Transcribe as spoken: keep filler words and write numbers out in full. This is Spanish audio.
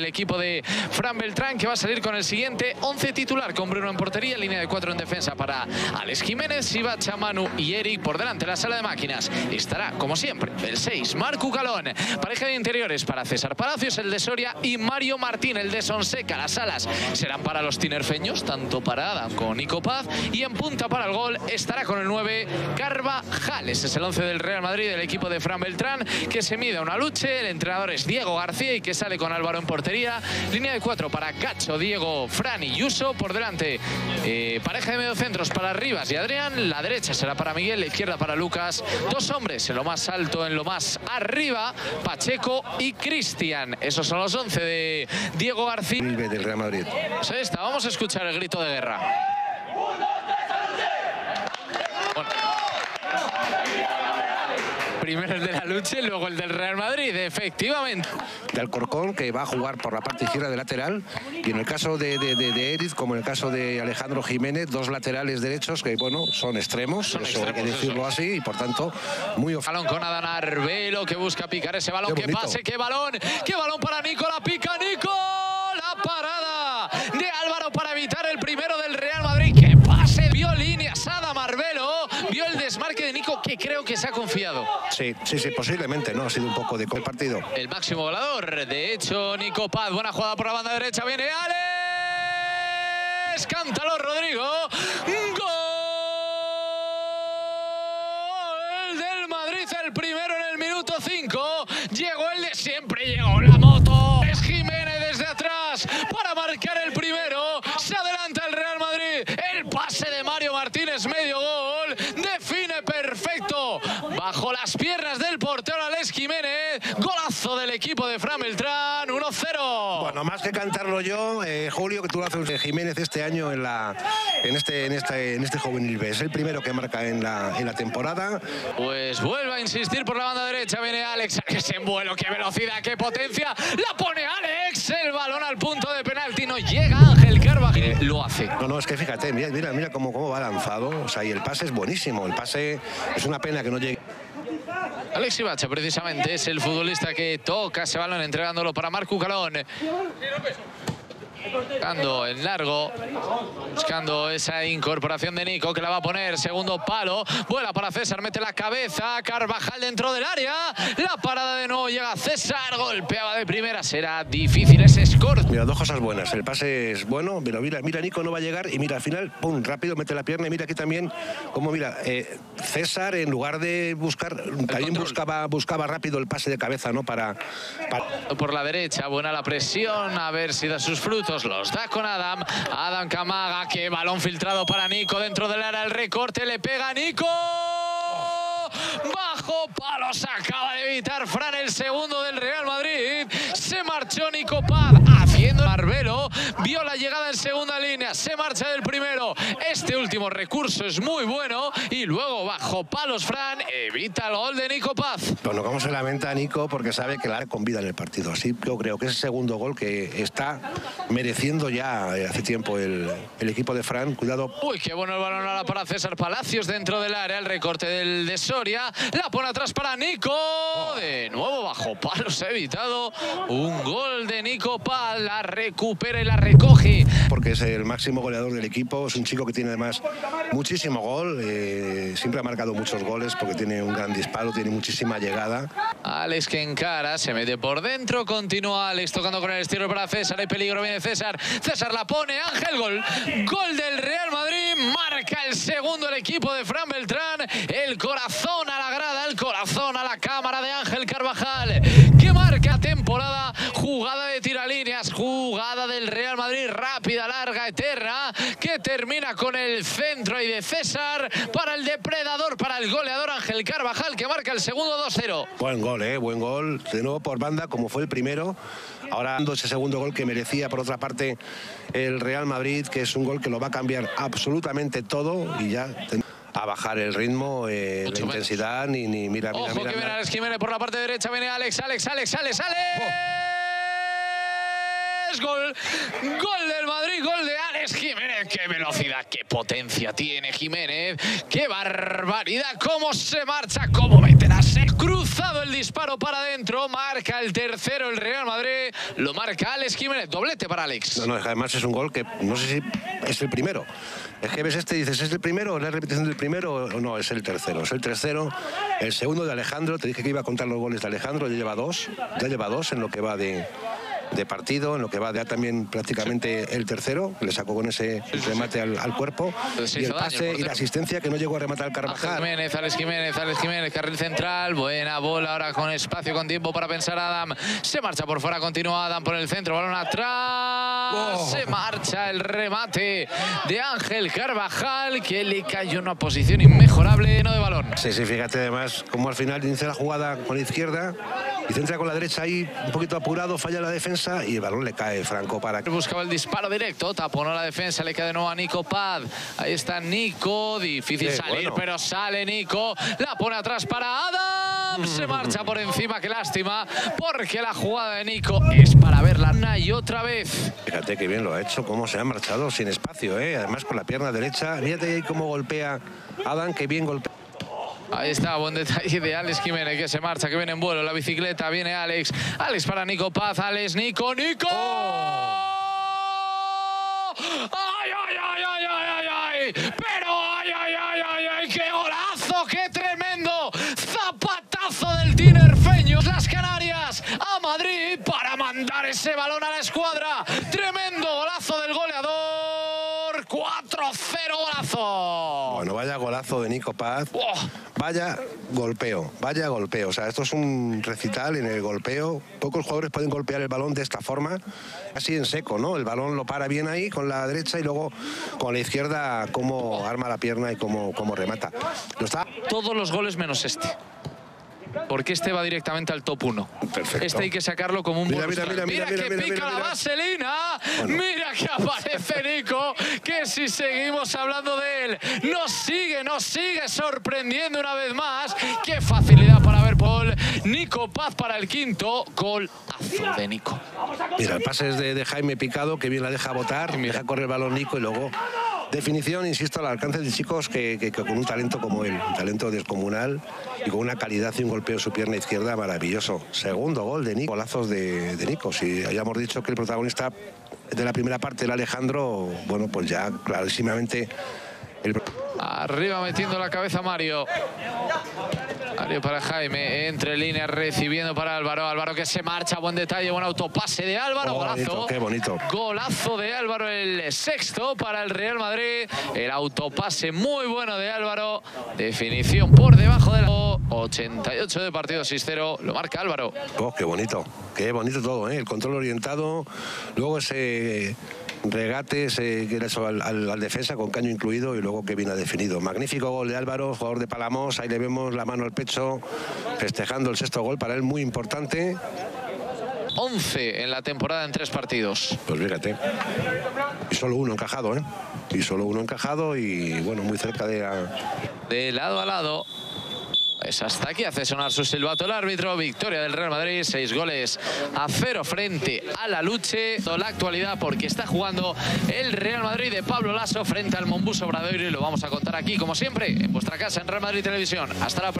equipo de Fran Beltrán, que va a salir con el siguiente once titular, con Bruno en portería, línea de cuatro en defensa para Alex Jiménez, Sivacha, Manu y Eric. Por delante la sala de máquinas estará, como siempre, el seis, Marcu Calón. Pareja de interiores para César Palacios, el de Soria, y Mario Martín, el de Sonseca. Las alas serán para los tinerfeños, tanto para Adam como Nico Paz, y en punta para el gol estará con el nueve, Carvajal. Ese es el once del Real Madrid, del equipo de Fran Beltrán, que se mide a una lucha. El entrenador es Diego García y que sale con Álvaro en portería. Línea de cuatro para Cacho, Diego, Fran y Yuso. Por delante, eh, pareja de mediocentros para Rivas y Adrián. La derecha será para Miguel, la izquierda para Lucas. Dos hombres en lo más alto, en lo más arriba, Pacheco y Cristian. Esos son los once de Diego García. Del Real Madrid. Pues ahí está, vamos a escuchar el grito de guerra. Bueno. Primero el de la lucha y luego el del Real Madrid, efectivamente. De Alcorcón, que va a jugar por la parte izquierda de lateral, y en el caso de, de, de, de Eric, como en el caso de Alejandro Jiménez, dos laterales derechos que, bueno, son extremos, son eso extremos, hay que decirlo eso. Así, y por tanto, muy ofensivo. Balón con Adán Arbelo, que busca picar ese balón, que pase, qué balón, qué balón para Nico, la pica Nico, la parada de Álvaro para evitar el primero del Real Madrid, que pase, vio líneas Adam Arbelo, vio el desmarque de Nico, que creo que se ha confiado. Sí, sí, sí, posiblemente, ¿no? Ha sido un poco de el partido. El máximo volador, de hecho, Nico Paz, buena jugada por la banda derecha, viene Alex, cántalo Rodrigo, gol del Madrid, el primero en el minuto cinco, llegó el de siempre, llegó la moto, es Jiménez desde atrás para marcar el primero, se adelanta el Real Madrid, el pase de Mario Martínez, medio gol, define perfecto, bajo las piernas del portero Alex Jiménez, golazo del equipo de Fran Beltrán, uno cero. Bueno, más que cantarlo yo, eh, Julio, que tú lo haces de Jiménez este año en la en este en este en este juvenil B, es el primero que marca en la en la temporada. Pues vuelve a insistir por la banda derecha, viene Alex, Alex en vuelo, qué velocidad, qué potencia, la pone Alex, el balón al punto de penalti, no llega Ángel Carvajal, eh, lo hace. No, no, es que fíjate, mira, mira, mira cómo, cómo va lanzado, o sea, y el pase es buenísimo, el pase es una pena que no llegue. Alex Sivacha, precisamente, es el futbolista que toca ese balón, entregándolo para Marcu Calón. Buscando en largo, buscando esa incorporación de Nico, que la va a poner, segundo palo, vuela para César, mete la cabeza, Carvajal dentro del área, la parada de nuevo, llega César, golpeaba de primera, será difícil ese score. Mira, dos cosas buenas, el pase es bueno, pero mira, mira Nico no va a llegar y mira, al final, pum, rápido, mete la pierna y mira aquí también, como mira, eh, César en lugar de buscar, el también buscaba, buscaba rápido el pase de cabeza, ¿no? Para, para... Por la derecha, buena la presión, a ver si da sus frutos. Los da con Adam, Adam Camaga, que balón filtrado para Nico dentro del área, el recorte, le pega a Nico, bajo palos, acaba de evitar Fran el segundo del Real Madrid, se marchó Nico Paz, haciendo Arbelo, vio la llegada en segunda línea, se marcha del primero, este último recurso es muy bueno, y luego bajo palos Fran, evita el gol de Nico Paz. Bueno, como se lamenta a Nico porque sabe que la con vida en el partido, así yo creo que es el segundo gol que está mereciendo ya hace tiempo el, el equipo de Fran, cuidado. Uy, qué bueno el balón ahora para César Palacios dentro del área, el recorte del de Soria, la pone atrás para Nico, de nuevo bajo palos, ha evitado un gol de Nico Paz, la recupera y la recoge. Porque es el máximo goleador del equipo, es un chico que tiene además muchísimo gol, eh, siempre ha marcado muchos goles porque tiene un gran disparo, tiene muchísima llegada. Alex que encara, se mete por dentro, continúa Alex tocando con el estilo para César, hay peligro, viene César, César la pone, Ángel, gol, gol del Real Madrid, marca el segundo el equipo de Fran Beltrán, el corazón a la grada, el corazón a la cámara de Ángel Carvajal, que marca temporada, jugada de tiralíneas, jugada del Real Madrid, rápida, larga, eterna, que termina con el centro y de César para el depredador, para el goleador Ángel Carvajal, que marca el segundo dos cero. Buen gol, eh, buen gol, de nuevo por banda, como fue el primero. Ahora dando ese segundo gol que merecía, por otra parte, el Real Madrid, que es un gol que lo va a cambiar absolutamente todo y ya a bajar el ritmo, eh, la intensidad, ni, ni mira, mira, Ojo mira. que viene Alex Jiménez por la parte derecha, viene Alex, Alex, Alex, Alex, Alex. Oh. Gol, gol del Madrid, gol de Alex Jiménez. Qué velocidad, qué potencia tiene Jiménez, qué barbaridad, cómo se marcha, cómo meterá Tras el cruzado el disparo para adentro, marca el tercero el Real Madrid, lo marca Alex Jiménez, doblete para Alex. No, no, además es un gol que no sé si es el primero. Es que ves este y dices, ¿es el primero o es la repetición del primero? O no, es el tercero. Es el tercero, el segundo de Alejandro. Te dije que iba a contar los goles de Alejandro, ya lleva dos. Ya lleva dos en lo que va de, de partido, en lo que va de también prácticamente el tercero. Le sacó con ese remate al, al cuerpo. Y el pase y la asistencia que no llegó a rematar Carvajal. Jiménez, Alex Jiménez, Alex Jiménez, carril central. Buena bola ahora con espacio, con tiempo para pensar Adam. Se marcha por fuera, continúa Adam por el centro. Balón atrás. Oh. Se marcha el remate de Ángel Carvajal, que le cayó en una posición inmejorable, no de balón. Sí, sí, fíjate además como al final inicia la jugada con la izquierda y centra con la derecha ahí un poquito apurado, falla la defensa y el balón le cae Franco para... Buscaba el disparo directo, taponó la defensa, le queda de nuevo a Nico Paz. Ahí está Nico, difícil sí, salir, bueno. pero sale Nico, la pone atrás para Adam, se marcha por encima, qué lástima, porque la jugada de Nico es para verla una y otra vez. Fíjate que bien lo ha hecho, cómo se ha marchado sin espacio, ¿eh? Además con la pierna derecha, fíjate cómo golpea Adam, que bien golpea. Ahí está, buen detalle de Alex Jiménez, que se marcha, que viene en vuelo la bicicleta, viene Alex, Alex para Nico Paz, Alex, Nico, Nico. ¡Oh! ¡Ay, ay, ay, ay, ay, ay, ay! ¡Pero ay, ay, ay, ay, ay! ¡Qué golazo, qué tremendo! ¡Zapatazo del tinerfeño! Las Canarias a Madrid para mandar ese balón a la escuadra. ¡Tremendo golazo del goleador! cuatro cero golazo. Bueno, vaya golazo de Nico Paz. Oh. Vaya golpeo, vaya golpeo. O sea, esto es un recital en el golpeo. Pocos jugadores pueden golpear el balón de esta forma, así en seco, ¿no? El balón lo para bien ahí con la derecha y luego con la izquierda cómo arma la pierna y cómo, cómo remata. Lo está... Todos los goles menos este. Porque este va directamente al top uno. Perfecto. Este hay que sacarlo como un mira, bonus. Mira, mira, mira, mira, mira, que mira, pica mira, la mira. vaselina. Bueno. Mira que aparece Nico, que si seguimos hablando de él, nos sigue, nos sigue sorprendiendo una vez más. Qué facilidad para ver Paul. Nico Paz para el quinto. Golazo de Nico. Mira, el pase es de, de Jaime Picado, que bien la deja botar, deja correr el balón Nico y luego... Definición, insisto, al alcance de chicos que, que, que con un talento como él, un talento descomunal y con una calidad y un golpeo en su pierna izquierda maravilloso. Segundo gol de Nico, golazos de, de Nico. Si hayamos dicho que el protagonista de la primera parte era Alejandro, bueno, pues ya clarísimamente... El... Arriba metiendo la cabeza Mario. Mario para Jaime, entre líneas recibiendo para Álvaro. Álvaro que se marcha, buen detalle, buen autopase de Álvaro. Oh, golazo. bonito, qué bonito. Golazo de Álvaro, el sexto para el Real Madrid. El autopase muy bueno de Álvaro. Definición por debajo de la... ochenta y ocho de partido, seis cero. Lo marca Álvaro. Oh, qué bonito. Qué bonito todo, ¿eh? El control orientado. Luego ese... regate ese, que eso, al, al, al defensa con caño incluido y luego que bien ha definido. Magnífico gol de Álvaro, jugador de Palamos, ahí le vemos la mano al pecho, festejando el sexto gol, para él muy importante. once en la temporada en tres partidos. Pues fíjate, y solo uno encajado, ¿eh? Y solo uno encajado y bueno, muy cerca de... La... De lado a lado. Pues hasta aquí hace sonar su silbato el árbitro. Victoria del Real Madrid, seis goles a cero frente a la Luche. Toda la actualidad porque está jugando el Real Madrid de Pablo Lasso frente al Mombus Obradoiro y lo vamos a contar aquí, como siempre, en vuestra casa en Real Madrid Televisión. Hasta la próxima.